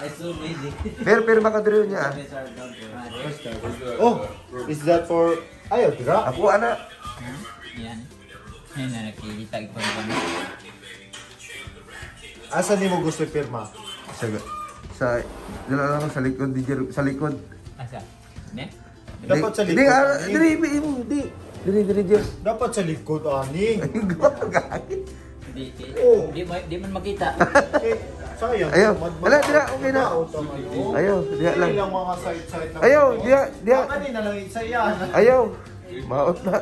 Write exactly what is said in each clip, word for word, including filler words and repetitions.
Pero pero makadrill niya. Oh, is that for... Ayaw, tira? Ako, anak. Yan. Yan na, nakikita ko naman. Asa ni mo gusto pirma? Sa, sa, dala lang sa likod, di, sa likod. Asa? Ne? Dapat sa likod. Hindi, diri, diri mo, di. Diri, diri, diri. Dapat sa likod, ani. Ay, gagawin. Di, di, Oh. di, di man makita. Eh, sayang. Ayaw. Wala, dira, okay na. Ayaw, diya lang. Ilang mga side-side lang. Ayaw, diya, diya. Kanina lang isa yan. Ayaw. Maot na.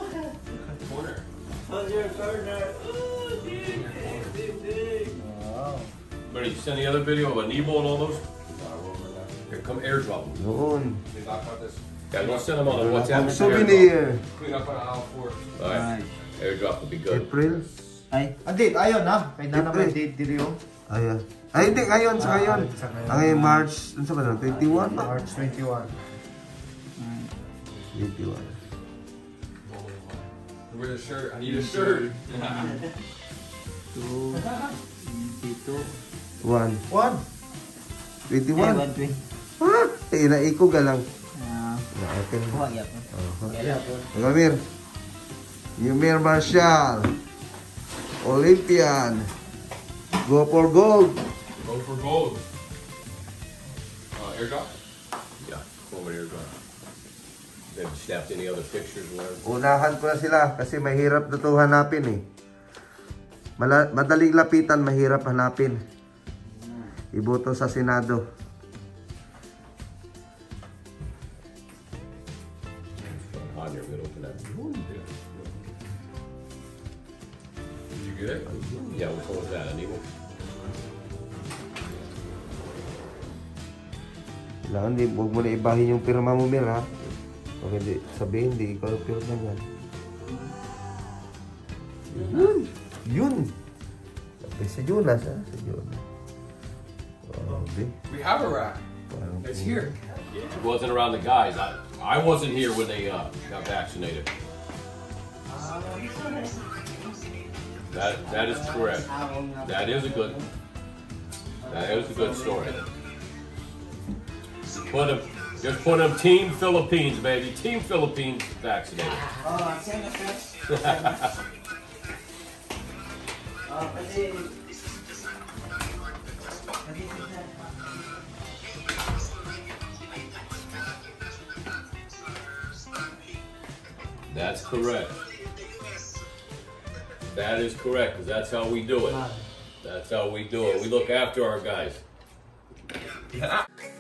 But you send the other video of a Nebo and all those? Here, come airdrop them. Noon. Yeah, we'll send them on the WhatsApp. Souvenir. Clean up on aisle four. Alright. Airdrop will be good. April. Ay. Ah, date, ayaw na. Kaya na naman date dito yung... Ayaw. Ay, hindi, ngayon, sa ngayon. Ang ngayon, March, ano sa ba na? twenty-one? March twenty-one. twenty-one. Where's the shirt? I need a shirt. Two. Twenty-two. One. One. twenty-one. one twenty. Ha? Eh, naiko ka lang. Ah. Na-open. Kuha gyapon. Oh. Eumir. Eumir Marcial. Olympian. Go for gold. Go for gold. Uh, airdrop? Yeah, forward airdrop. They've snapped any other pictures or whatever. Unahan ko na sila kasi mahirap na ito hanapin eh. Mala madaling lapitan, mahirap hanapin. Iboto sa Senado. On here, we're gonna open that. Did you get it? Yeah, which one was that? An evil? Kailangan, di, huwag mo na ibahin yung pirma mo, Mir, ha? O hindi, sabihin, di ikaw yung pirma yan. Yun! Yun! Sabi sa Jonas, ha? Sa Jonas. Grabe. We have a rack. Parang It's here. It wasn't around the guys. I, I wasn't here when they uh, got vaccinated. That that is correct. That is a good. That is a good story. Put them, just put them Team Philippines, baby. Team Philippines vaccinated. That's correct. That is correct, because that's how we do it. That's how we do it. We look after our guys.